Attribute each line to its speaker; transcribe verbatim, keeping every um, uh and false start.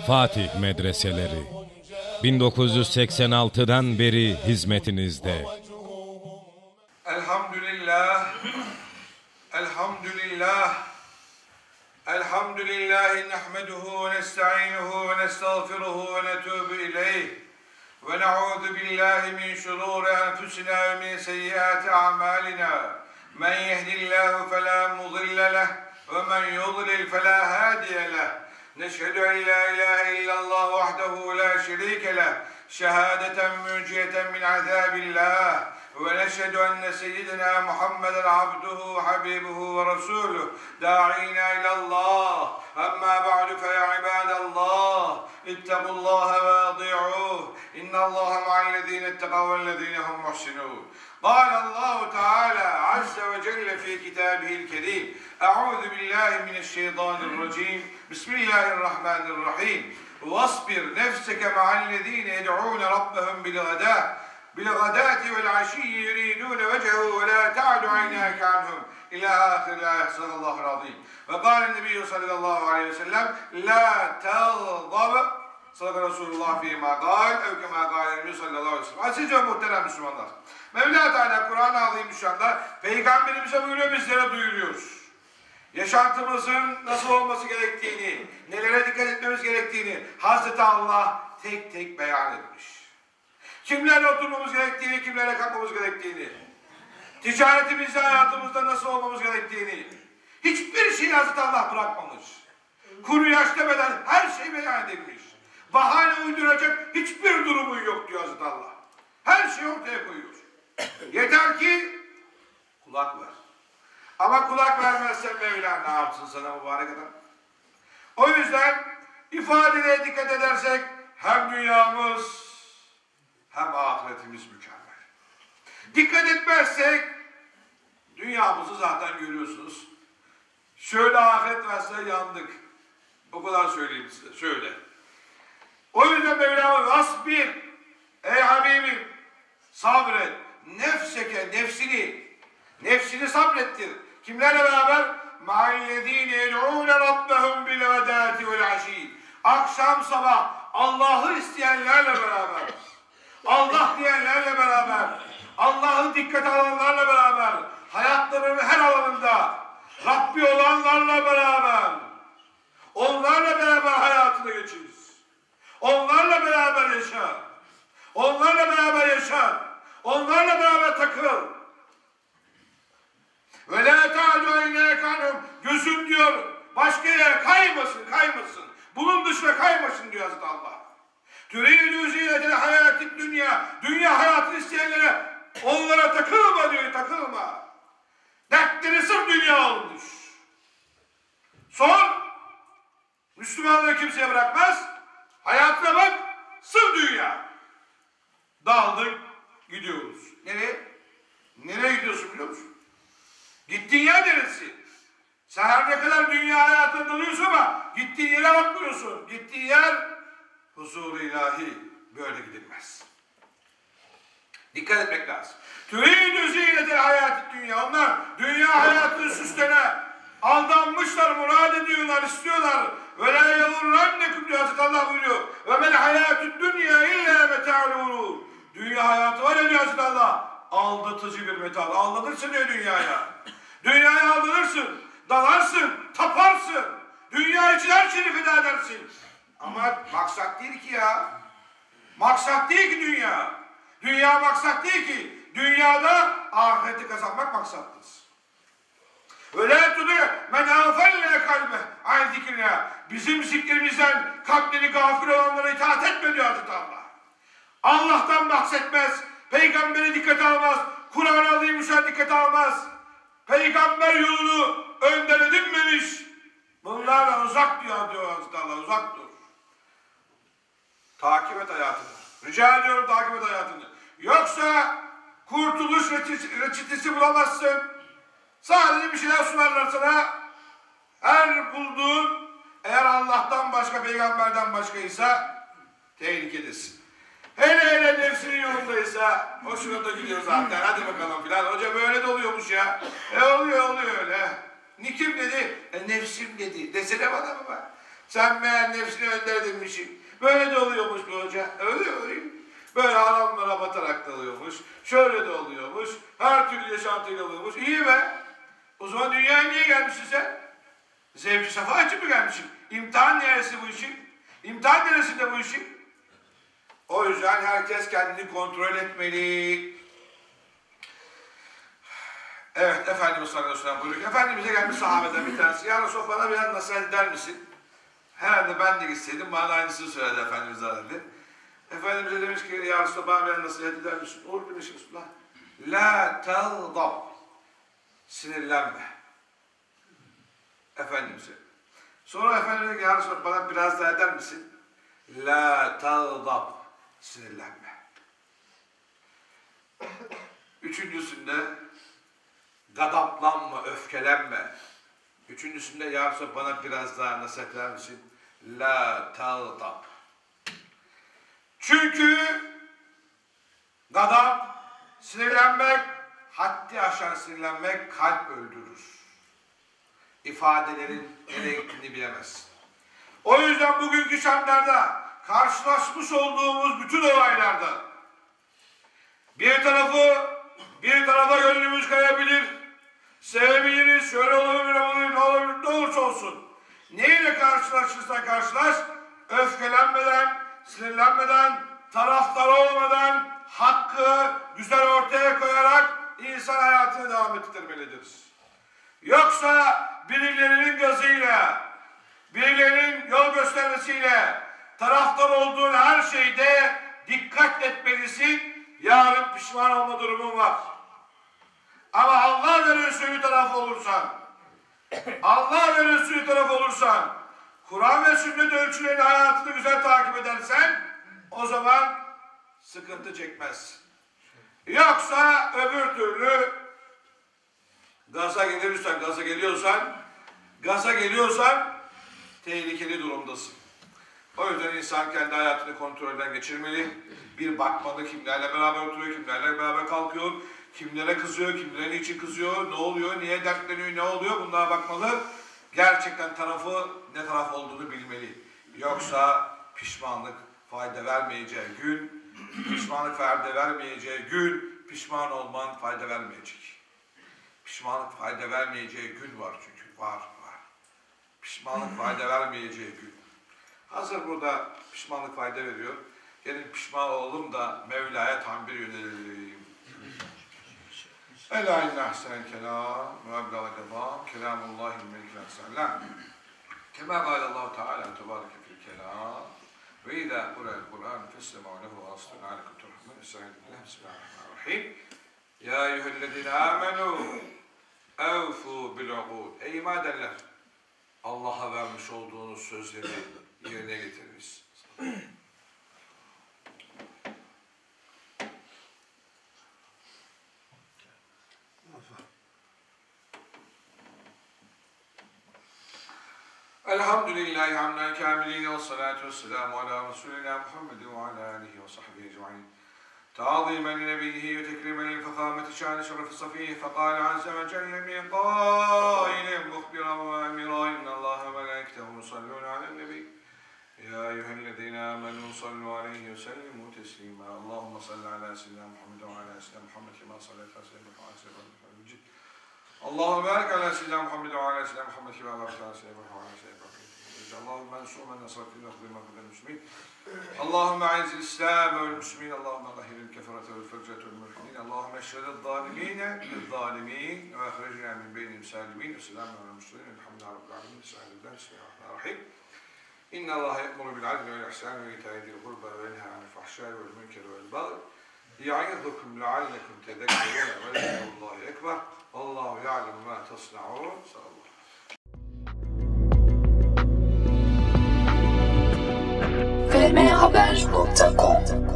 Speaker 1: Fatih Medreseleri bin dokuz yüz seksen altıdan beri hizmetinizde.
Speaker 2: Elhamdülillah, elhamdülillah, elhamdülillahi nehmeduhu ve nesta'inuhu ve nestağfiruhu ve netûbü ileyh ve na'ûzu billahi min şurûri enfusina ve min seyyiâti a'mâlina. Men yehdillâhu felâ mudille leh ve men yudlil felâ hâdiye leh. Neşhedü en la ilahe illallah vahdehu la şerîke leh. Şehâdeten münciyeten min azâbillah. Ve neşhedü enne seyyidina Muhammeden abduhu ve habibuhu ve resuluh. Da'ina ilallah. Amma ba'du fe ya ibadallah. İttegullaha ve adi'uh. İnnallaha ma'allezîne etteqav vellezîne hum muhsinûn. قال الله تعالى عز وجل في كتابه الكريم أعوذ بالله من الشيطان الرجيم بسم الله الرحمن الرحيم واصبر نفسك مع الذين يدعون ربهم بالغداة بالغداة والعشي يريدون وجهه ولا تعد عيناك عنهم إلى آخر الآية صدق الله العظيم وقال النبي صلى الله عليه وسلم لا تغضب صدق Resulullah fîmâ gâl ev kemâ gâle Nebi sallallahu aleyhi ve sellem. Aziz ve muhterem Müslümanlar, Mevla Teala Kur'an-ı Azîm şu anda Peygamberimize buyuruyor, bizlere duyuruyoruz. Yaşantımızın nasıl olması gerektiğini, nelere dikkat etmemiz gerektiğini Hazreti Allah tek tek beyan etmiş. Kimlerle oturmamız gerektiğini, kimlerle kalkmamız gerektiğini, ticaretimizde, hayatımızda nasıl olmamız gerektiğini, hiçbir şeyi Hazreti Allah bırakmamış. Kuru yaş demeden her şey beyan edilmiş. Bahane uyduracak hiçbir durumun yok diyor Hazreti Allah. Her şeyi ortaya koyuyor. Yeter ki kulak ver. Ama kulak vermezsen Mevla ne yapsın sana mübarek adam? O yüzden ifadeye dikkat edersek hem dünyamız hem ahiretimiz mükemmel. Dikkat etmezsek dünyamızı zaten görüyorsunuz. Şöyle ahiret verse yandık. O kadar söyleyeyim size. Şöyle. O yüzden Mevlamız asbir, ey Habibim sabret, nefseke, nefsini, nefsini sabrettir. Kimlerle beraber? مَعَلَّذ۪ينَ يَدْعُونَ رَبَّهُمْ بِالْغَدَاتِ وَالْعَش۪ينَ Akşam sabah Allah'ı isteyenlerle beraber, Allah diyenlerle beraber, Allah'ı dikkate alanlarla beraber, hayatlarının her alanında Rabbi olanlarla beraber, onlarla beraber hayatını geçir. Onlarla beraber yaşa. Onlarla beraber yaşa. Onlarla beraber takıl. Ve la ta'du aynâke anhum. Gözün diyor başka yere kaymasın, kaymasın. Bunun dışına kaymasın diyor Hazreti Allah. Türeydü zînetel hayâtid dünya. Dünya hayatını isteyenlere onlara takılma diyor, takılma. Dertleri sırf dünya olmuş. Son Müslümanlığı kimseye bırakmaz. Hayatına bak, sırf dünya. Dağıldık, gidiyoruz. Nereye? Nereye gidiyorsun biliyor musun? Gittiğin yer neresi? Sen her ne kadar dünya hayatına dalıyorsun ama gittiğin yere bakmıyorsun. Gittiğin yer huzur-u ilahi. Böyle gidilmez. Dikkat etmek lazım. Türeydü zînetel hayâtid dünya. Onlar dünya hayatını süslene aldanmışlar, murad ediyorlar, istiyorlar. Ve la yagurrannekum diyor Hazreti Allah buyuruyor. Ve mel hayâtüd dünya illa meta'ul gurûr. Dünya hayatı var ya diyor Hazreti Allah. Aldatıcı bir meta. Aldatırsın diyor dünyaya. Dünyaya aldanırsın, dalarsın, taparsın. Dünya için her şeyi feda edersin. Ama maksat değil ki ya. Maksat değil ki dünya. Dünya maksat değil ki. Dünyada ahireti kazanmak maksattır. Öyle tutuyor. Men ağfelle kalbe an zikrina. Bizim zikrimizden kalpleri gafil olanlara itaat etme diyor Hazreti Allah. Allah'tan bahsetmez. Peygambere dikkat almaz. Kur'an-ı Azimüşşan dikkat almaz. Peygamber yolunu önden edinmemiş. Bunlarla uzak diyor diyor Hazreti Allah. Uzak dur. Takip et hayatını. Rica ediyorum takip et hayatını. Yoksa kurtuluş reçetesi bulamazsın. Sadece bir şeyler sunarlar sana. Her bulduğun eğer Allah'tan başka, peygamberden başkaysa tehlikedesin. Hele hele nefsinin yolundaysa hoşuna da gidiyor zaten. Hadi bakalım filan. Hoca böyle de oluyormuş ya. E oluyor oluyor öyle. Ni kim dedi? E nefsim dedi. Desene bana baba. Sen meğer nefsine önder edilmişsin. Böyle de oluyormuş bu hoca. Öyle öyle. Böyle haramlara batarak da oluyormuş. Şöyle de oluyormuş. Her türlü yaşantıyla oluyormuş. İyi be. O zaman dünyaya niye gelmişsin sen? Zevk-i safa için mi gelmişsin? İmtihan neresi bu işin? İmtihan neresinde bu işin? O yüzden herkes kendini kontrol etmeli. Evet, Efendimiz sallallahu aleyhi ve sellem buyuruyor. Efendimiz'e gelmiş sahabeden bir tanesi. Ya Resulallah bana biraz nasihat eder misin? Herhalde ben de gitseydim bana aynısını söyledi Efendimiz herhalde. Efendimiz'e demiş ki ya Resulallah bana biraz nasihat eder misin? Olur demiş Resulullah. La tağdab. Sinirlenme. Efendimiz'e. Sonra Efendimiz'e ki ya Resulallah bana biraz daha eder misin? La tağdab. Sinirlenme. Üçüncüsünde gadaplanma, öfkelenme. Üçüncüsünde ya Resulallah bana biraz daha nasihat eder misin? La tağdab. Çünkü gadap, sinirlenmek, haddi aşan sinirlenmek kalp öldürür. İfadelerin nereye gittiğini bilemezsin. O yüzden bugünkü şartlarda karşılaşmış olduğumuz bütün olaylarda bir tarafı bir tarafa gönlümüz kayabilir. Sevebiliriz, şöyle olabilir, olabilir, ne olabilir, ne olursa olsun. Neyle karşılaşırsan karşılaş, öfkelenmeden, sinirlenmeden, taraftar olmadan, hakkı güzel ortaya koyarak insan hayatını devam ettirmelidir. Yoksa birilerinin gazıyla, birilerinin yol göstermesiyle taraftar olduğun her şeyde dikkat etmelisin. Yarın pişman olma durumun var. Ama Allah ve Resulü tarafı olursan, Allah ve Resulü tarafı olursan, Kur'an ve sünnet ölçülerini hayatını güzel takip edersen, o zaman sıkıntı çekmez. Yoksa öbür türlü gaza gelirsen, gaza geliyorsan, gaza geliyorsan tehlikeli durumdasın. O yüzden insan kendi hayatını kontrolden geçirmeli. Bir bakmalı kimlerle beraber oturuyor, kimlerle beraber kalkıyor, kimlere kızıyor, kimlere niçin kızıyor, ne oluyor, niye dertleniyor, ne oluyor bunlara bakmalı. Gerçekten tarafı ne taraf olduğunu bilmeli. Yoksa pişmanlık fayda vermeyeceği gün, pişmanlık fayda vermeyeceği gün, pişman olman fayda vermeyecek. Pişmanlık fayda vermeyeceği gün var çünkü, var var. Pişmanlık fayda vermeyeceği gün. Hazır burada pişmanlık fayda veriyor. Gelin pişman olalım da Mevla'ya tam bir yönelelim. Ela inna ahsenel kelam ve eblağa kelam kelamullahil melikil alem. Kema gâlallahu teâlâ tebâreke fil kelam ve idâ kura'l Kur'an feslemâ lehu ve aslan âlekum turhamun. Estağfirullah. Bismillahirrahmanirrahim. Ya eyyühellezîne âmenû evfû bil'ugûd. Ey iman edenler! Allah'a vermiş olduğunuz sözleri yerine getiriniz. Elhamdülillahi hamden kâmilîne ve salâtu ve selâmu alâ Resulina Muhammedin ve alâ âlihi ve sahbihi ecmaîn. تعظيما لنبيه وتكريما للفخامة شان شرف صفيه فقال عز وجل من قائل مخبرا وامرا ان الله وملائكته يصلون على النبي يا ايها الذين امنوا صلوا عليه وسلموا تسليما اللهم صل على سيدنا محمد وعلى سيدنا محمد كما صليت على سيدنا محمد وعلى سيدنا محمد اللهم بارك على سيدنا محمد وعلى سيدنا محمد كما باركت على سيدنا محمد وعلى سيدنا محمد اللهم انصر من نصر في نقض ما قدر المسلمين اللهم اعز الاسلام والمسلمين اللهم طهر الكفرة والفجرة والملحدين اللهم اشهد الظالمين بالظالمين واخرجنا من بينهم سالمين وسلام على المرسلين الحمد لله رب العالمين بسم الله الرحمن الرحيم ان الله يأمر بالعدل والاحسان وايتاء ذي القربى وينهى عن الفحشاء والمنكر والبغي يعظكم لعلكم تذكرون ولذكر الله اكبر والله يعلم ما تصنعون صلى الله
Speaker 3: f m haber nokta com